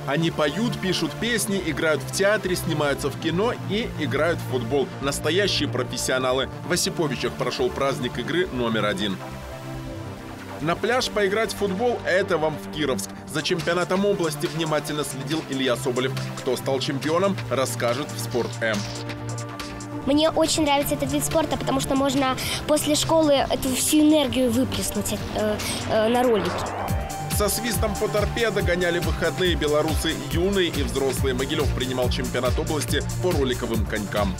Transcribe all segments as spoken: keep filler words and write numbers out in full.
Они поют, пишут песни, играют в театре, снимаются в кино и играют в футбол. Настоящие профессионалы. В Осиповичах прошел праздник игры номер один. На пляж поиграть в футбол – это вам в Кировск. За чемпионатом области внимательно следил Илья Соболев. Кто стал чемпионом, расскажет в Спорт М. Мне очень нравится этот вид спорта, потому что можно после школы эту всю энергию выплеснуть э, э, на ролики. Со свистом по торпедо гоняли выходные белорусы юные и взрослые. Могилев принимал чемпионат области по роликовым конькам.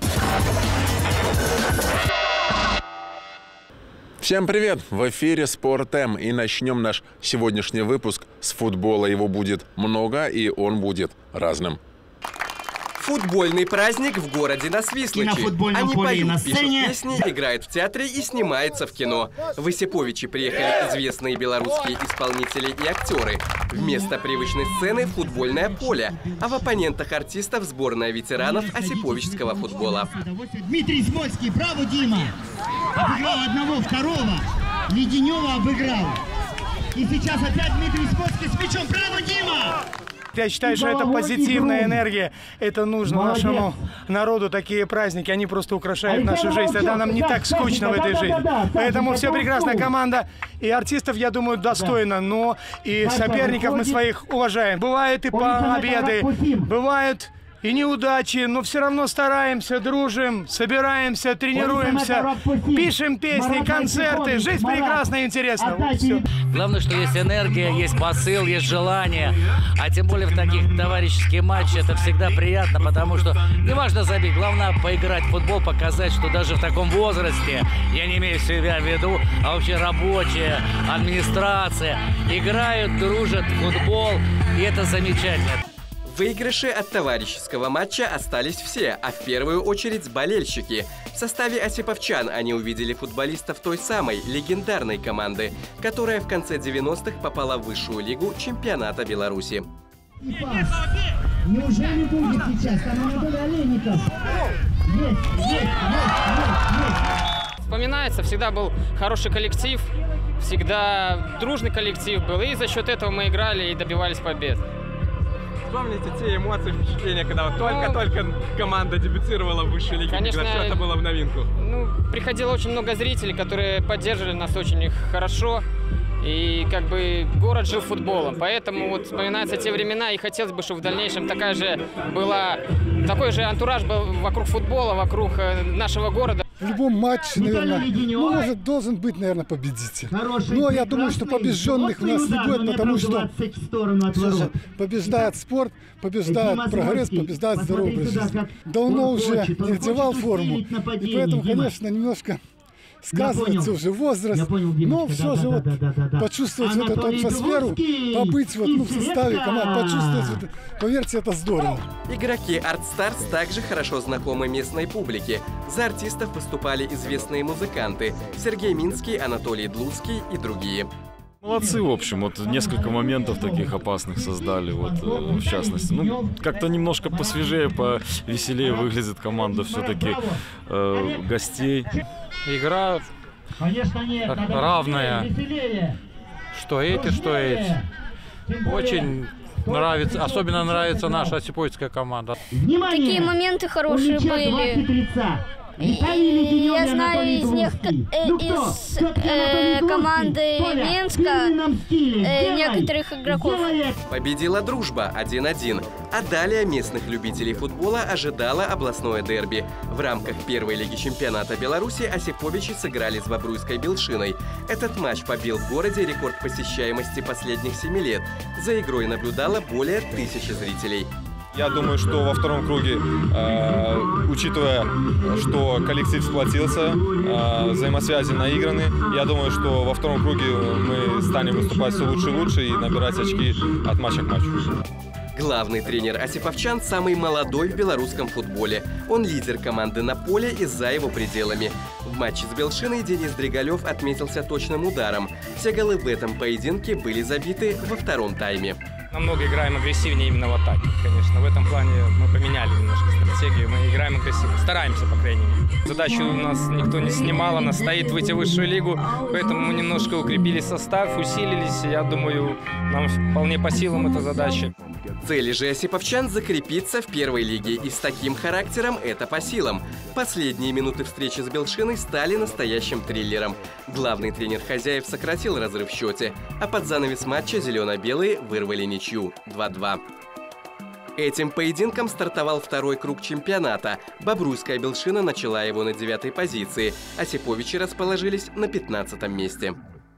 Всем привет! В эфире Спорт М. И начнем наш сегодняшний выпуск с футбола. Его будет много, и он будет разным. Футбольный праздник в городе на Свислочи. Они поют, пишут песни, играют в театре и снимаются в кино. В Осиповичи приехали известные белорусские исполнители и актеры. Вместо привычной сцены – футбольное поле, а в оппонентах артистов сборная ветеранов осиповичского футбола. Дмитрий Смольский, браво, Дима! Обыграл одного, второго. Леденева обыграл. И сейчас опять Дмитрий Смольский с мячом. Браво, Дима! Я считаю, что это позитивная энергия. Это нужно Молодец. Нашему народу. Такие праздники, они просто украшают нашу жизнь. Тогда нам не так скучно в этой жизни. Поэтому все прекрасная команда. И артистов, я думаю, достойно. Но и соперников мы своих уважаем. Бывают и победы, бывают и неудачи, но все равно стараемся, дружим, собираемся, тренируемся, пишем песни, концерты. Жизнь прекрасна и интересна. Вот все. Главное, что есть энергия, есть посыл, есть желание. А тем более в таких товарищеских матчах это всегда приятно, потому что не важно забить, главное поиграть в футбол, показать, что даже в таком возрасте, я не имею себя в виду, а вообще рабочие, администрация, играют, дружат в футбол, и это замечательно. Выигрыши от товарищеского матча остались все, а в первую очередь болельщики. В составе осиповчан они увидели футболистов той самой легендарной команды, которая в конце девяностых попала в высшую лигу чемпионата Беларуси. Неужели будет сейчас? Там Анатолий Олейников. Есть, есть, есть, есть. Вспоминается, всегда был хороший коллектив, всегда дружный коллектив был, и за счет этого мы играли и добивались побед. Помните те эмоции, впечатления, когда вот только-только команда дебютировала в высшей лиге, Конечно, когда все это было в новинку? Ну, приходило очень много зрителей, которые поддерживали нас очень хорошо. И как бы город жил футболом, поэтому вот вспоминаются те времена, и хотелось бы, чтобы в дальнейшем такая же была, такой же антураж был вокруг футбола, вокруг нашего города. В любом матче, наверное, ну, может, должен быть, наверное, победитель. Но я думаю, что побежденных у нас не будет, потому что слушай, побеждает спорт, побеждает прогресс, побеждает здоровый образ жизни. Давно уже не надевал форму, и поэтому, конечно, немножко сказывается уже возраст, но все же вот почувствовать вот эту атмосферу, побыть вот, ну, в составе команд, почувствовать, вот, поверьте, это здорово. Игроки ArtStars также хорошо знакомы местной публике. За артистов выступали известные музыканты Сергей Минский, Анатолий Длуцкий и другие. Молодцы, в общем, вот несколько моментов таких опасных создали, вот, в частности. Ну, как-то немножко посвежее, повеселее выглядит команда все-таки э, гостей. Игра равная, что эти, что эти. Очень нравится, особенно нравится наша осиповицкая команда. Такие моменты хорошие были. Я знаю из них, э, из э, команды Минска э, некоторых игроков. Победила дружба один один. А далее местных любителей футбола ожидало областное дерби. В рамках первой лиги чемпионата Беларуси осиповичи сыграли с Бобруйской Белшиной. Этот матч побил в городе рекорд посещаемости последних семи лет. За игрой наблюдало более тысячи зрителей. Я думаю, что во втором круге, э, учитывая, что коллектив сплотился, э, взаимосвязи наиграны, я думаю, что во втором круге мы станем выступать все лучше и лучше и набирать очки от матча к матчу. Главный тренер осиповчан самый молодой в белорусском футболе. Он лидер команды на поле и за его пределами. В матче с Белшиной Денис Дригалев отметился точным ударом. Все голы в этом поединке были забиты во втором тайме. Намного играем агрессивнее именно в атаке, конечно. В этом плане мы поменяли немножко стратегию. Мы играем агрессивно, стараемся, по крайней мере. Задачу у нас никто не снимал, она стоит выйти в высшую лигу, поэтому мы немножко укрепили состав, усилились. Я думаю, нам вполне по силам эта задача. Цели же осиповчан закрепиться в первой лиге, и с таким характером это по силам. Последние минуты встречи с Белшиной стали настоящим триллером. Главный тренер хозяев сократил разрыв в счете, а под занавес матча зелено-белые вырвали ничью два-два. Этим поединком стартовал второй круг чемпионата. Бобруйская Белшина начала его на девятой позиции, осиповичи расположились на пятнадцатом месте.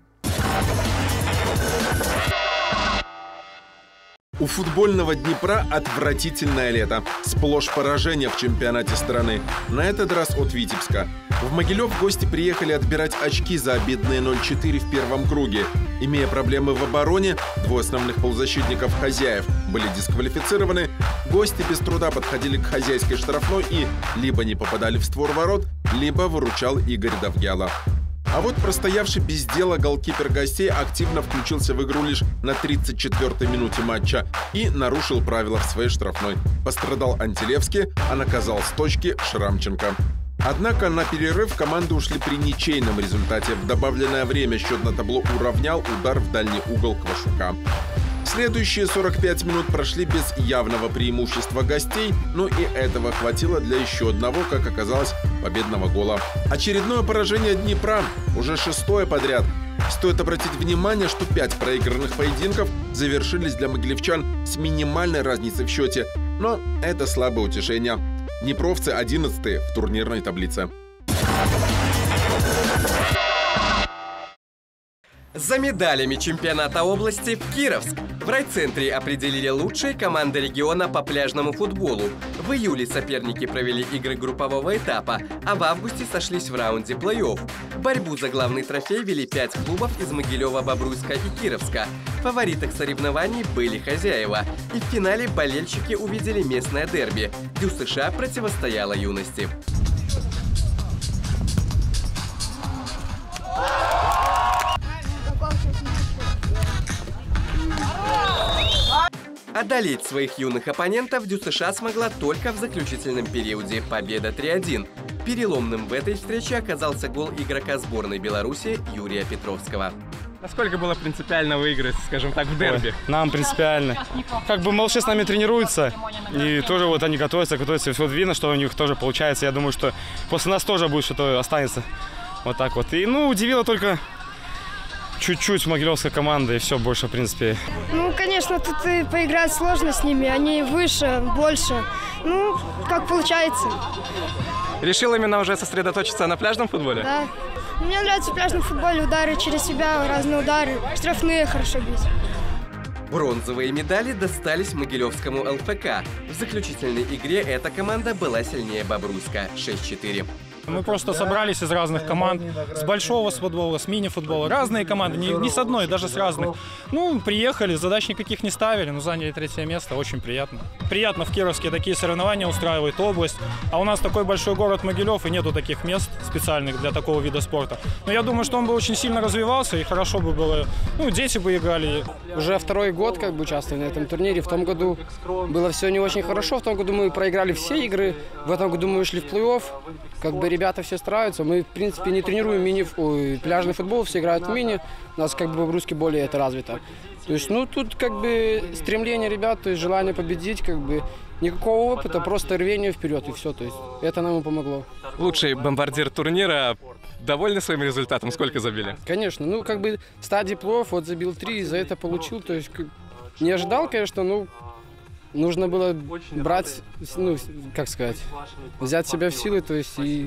У футбольного Днепра отвратительное лето. Сплошь поражения в чемпионате страны. На этот раз от Витебска. В Могилев гости приехали отбирать очки за обидные ноль четыре в первом круге. Имея проблемы в обороне, двое основных полузащитников хозяев были дисквалифицированы. Гости без труда подходили к хозяйской штрафной и либо не попадали в створ ворот, либо выручал Игорь Довгяла. А вот простоявший без дела голкипер гостей активно включился в игру лишь на тридцать четвёртой минуте матча и нарушил правила в своей штрафной. Пострадал Антилевский, а наказал с точки Шрамченко. Однако на перерыв команды ушли при ничейном результате. В добавленное время счет на табло уравнял удар в дальний угол Квашука. Следующие сорок пять минут прошли без явного преимущества гостей, но и этого хватило для еще одного, как оказалось, победного гола. Очередное поражение Днепра, уже шестое подряд. Стоит обратить внимание, что пять проигранных поединков завершились для могилевчан с минимальной разницей в счете, но это слабое утешение. Днепровцы одиннадцатые в турнирной таблице. За медалями чемпионата области в Кировск. В райцентре определили лучшие команды региона по пляжному футболу. В июле соперники провели игры группового этапа, а в августе сошлись в раунде плей-офф. Борьбу за главный трофей вели пять клубов из Могилева, Бобруйска и Кировска. В фаворитах соревнований были хозяева. И в финале болельщики увидели местное дерби. ДЮСШ противостояла юности. Одолеть своих юных оппонентов ДЮСШ смогла только в заключительном периоде. Победа три-один. Переломным в этой встрече оказался гол игрока сборной Беларуси Юрия Петровского. Насколько было принципиально выиграть, скажем так, в дерби? Ой, нам принципиально. Как бы Молча с нами тренируются, и тоже вот они готовятся, готовятся. Вот видно, что у них тоже получается. Я думаю, что после нас тоже будет что-то останется. Вот так вот. И, ну, удивило только чуть-чуть могилевская команда, и все, больше, в принципе. Ну, конечно, тут и поиграть сложно с ними. Они выше, больше. Ну, как получается. Решил именно уже сосредоточиться на пляжном футболе? Да. Мне нравится в пляжном футболе удары через себя, разные удары, штрафные хорошо бить. Бронзовые медали достались Могилевскому ЛФК. В заключительной игре эта команда была сильнее Бобруйска шесть-четыре. Мы просто собрались из разных команд, с большого с футбола, с мини-футбола. Разные команды, не, не с одной, даже с разных. Ну, приехали, задач никаких не ставили, но заняли третье место, очень приятно. Приятно в Кировске такие соревнования устраивает область, а у нас такой большой город Могилев, и нету таких мест специальных для такого вида спорта. Но я думаю, что он бы очень сильно развивался, и хорошо бы было, ну, дети бы играли. Уже второй год как бы участвовали на этом турнире. В том году было все не очень хорошо, в том году мы проиграли все игры, в этом году мы ушли в плей-офф. Как бы ребята все стараются. Мы, в принципе, не тренируем мини, ой, пляжный футбол, все играют в мини. У нас как бы по-русски более это развито. То есть, ну, тут как бы стремление ребят, то есть желание победить, как бы никакого опыта, просто рвение вперед и все. То есть это нам и помогло. Лучший бомбардир турнира. Довольны своим результатом? Сколько забили? Конечно. Ну, как бы стадии плей-офф, вот забил три, и за это получил. То есть не ожидал, конечно, ну, нужно было брать, ну, как сказать, взять себя в силы, то есть и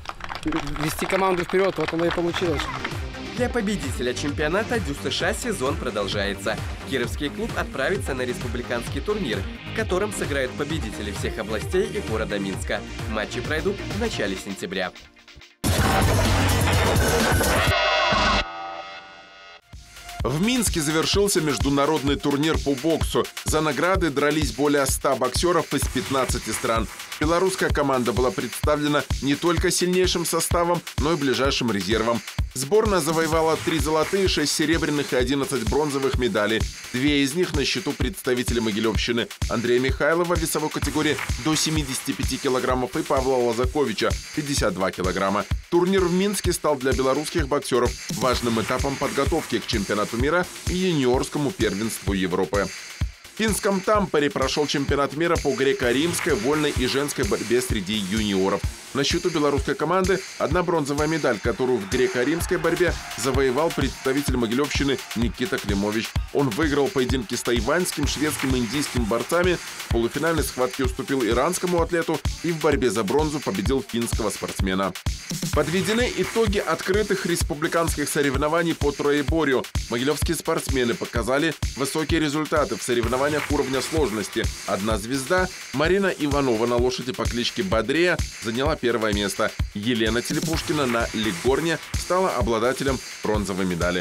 вести команду вперед, вот оно и получилось. Для победителя чемпионата ДЮСШ сезон продолжается. Кировский клуб отправится на республиканский турнир, в котором сыграют победители всех областей и города Минска. Матчи пройдут в начале сентября. В Минске завершился международный турнир по боксу. За награды дрались более ста боксеров из пятнадцати стран. Белорусская команда была представлена не только сильнейшим составом, но и ближайшим резервом. Сборная завоевала три золотые, шесть серебряных и одиннадцать бронзовых медалей. Две из них на счету представителей Могилевщины: Андрея Михайлова в весовой категории до семидесяти пяти килограммов и Павла Лазаковича пятьдесят два килограмма. Турнир в Минске стал для белорусских боксеров важным этапом подготовки к чемпионату мира и юниорскому первенству Европы. В финском Тампере прошел чемпионат мира по греко-римской, вольной и женской борьбе среди юниоров. На счету белорусской команды одна бронзовая медаль, которую в греко-римской борьбе завоевал представитель Могилевщины Никита Климович. Он выиграл поединки с тайваньским, шведским и индийским борцами, в полуфинальной схватке уступил иранскому атлету и в борьбе за бронзу победил финского спортсмена. Подведены итоги открытых республиканских соревнований по троеборью. Могилевские спортсмены показали высокие результаты в соревнованиях уровня сложности. Одна звезда, Марина Иванова на лошади по кличке Бадрея, заняла первое место. Елена Телепушкина на Лигорне стала обладателем бронзовой медали.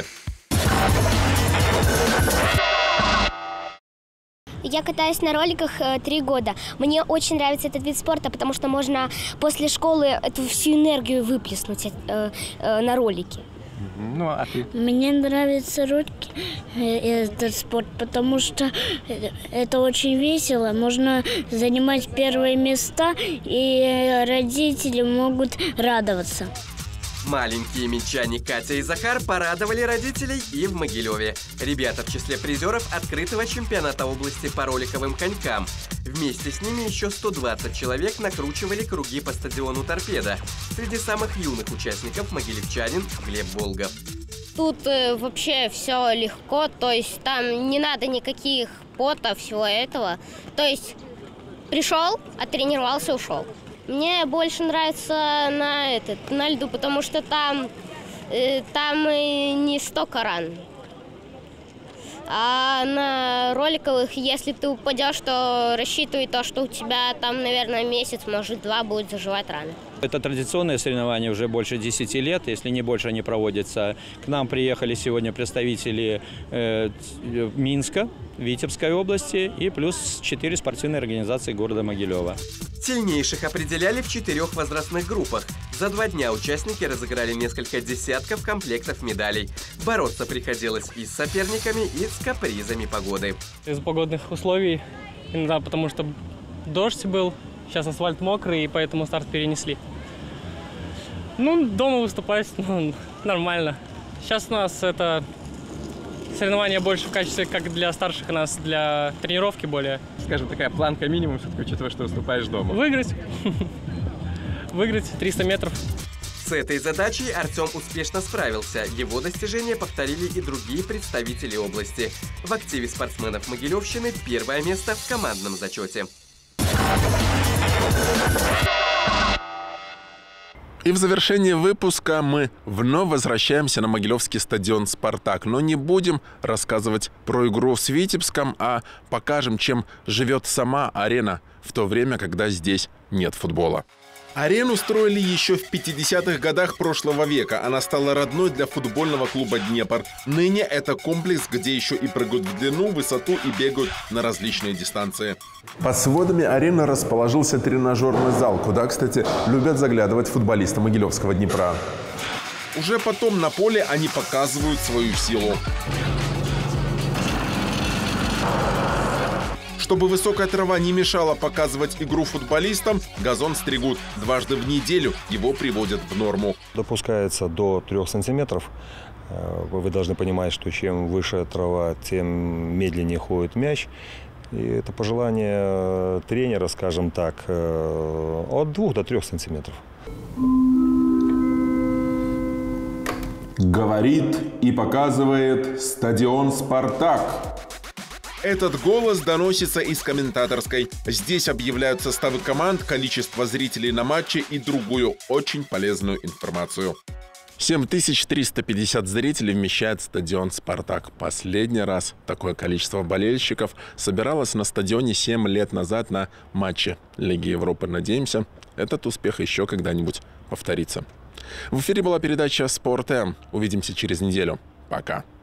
Я катаюсь на роликах э, три года. Мне очень нравится этот вид спорта, потому что можно после школы эту всю энергию выплеснуть э, э, на ролике. Ну, а ты? Мне нравится ролики, этот спорт, потому что это очень весело. Можно занимать первые места, и родители могут радоваться. Маленькие минчане Катя и Захар порадовали родителей и в Могилеве. Ребята в числе призеров открытого чемпионата области по роликовым конькам. Вместе с ними еще сто двадцать человек накручивали круги по стадиону «Торпедо». Среди самых юных участников могилевчанин Глеб Волгов. Тут э, вообще все легко, то есть там не надо никаких потов, всего этого. То есть пришел, оттренировался, ушел. Мне больше нравится на, этот, на льду, потому что там, э, там и не столько ран. А на роликовых, если ты упадешь, то рассчитывай то, что у тебя там, наверное, месяц, может, два будет заживать раны. Это традиционное соревнование, уже больше десяти лет, если не больше, они проводятся. К нам приехали сегодня представители э, Минска, Витебской области и плюс четыре спортивные организации города Могилева. Сильнейших определяли в четырех возрастных группах. За два дня участники разыграли несколько десятков комплектов медалей. Бороться приходилось и с соперниками, и с капризами погоды. Из погодных условий, иногда потому что дождь был, сейчас асфальт мокрый, и поэтому старт перенесли. Ну, дома выступать, ну, нормально. Сейчас у нас это соревнования больше в качестве как для старших, у нас для тренировки более. Скажем, такая планка минимум, все-таки учитывая, что выступаешь дома. Выиграть. Выиграть триста метров. С этой задачей Артем успешно справился. Его достижения повторили и другие представители области. В активе спортсменов Могилевщины первое место в командном зачете. И в завершении выпуска мы вновь возвращаемся на Могилевский стадион «Спартак». Но не будем рассказывать про игру с Витебском, а покажем, чем живет сама арена в то время, когда здесь нет футбола. Арену строили еще в пятидесятых годах прошлого века. Она стала родной для футбольного клуба «Днепр». Ныне это комплекс, где еще и прыгают в длину, высоту и бегают на различные дистанции. Под сводами арены расположился тренажерный зал, куда, кстати, любят заглядывать футболисты Могилевского «Днепра». Уже потом на поле они показывают свою силу. Чтобы высокая трава не мешала показывать игру футболистам, газон стригут. Дважды в неделю его приводят в норму. Допускается до трех сантиметров. Вы должны понимать, что чем выше трава, тем медленнее ходит мяч. И это пожелание тренера, скажем так, от двух до трех сантиметров. Говорит и показывает стадион «Спартак». Этот голос доносится из комментаторской. Здесь объявляют составы команд, количество зрителей на матче и другую очень полезную информацию. семь тысяч триста пятьдесят зрителей вмещает стадион «Спартак». Последний раз такое количество болельщиков собиралось на стадионе семь лет назад на матче Лиги Европы. Надеемся, этот успех еще когда-нибудь повторится. В эфире была передача «Спорт М». Увидимся через неделю. Пока.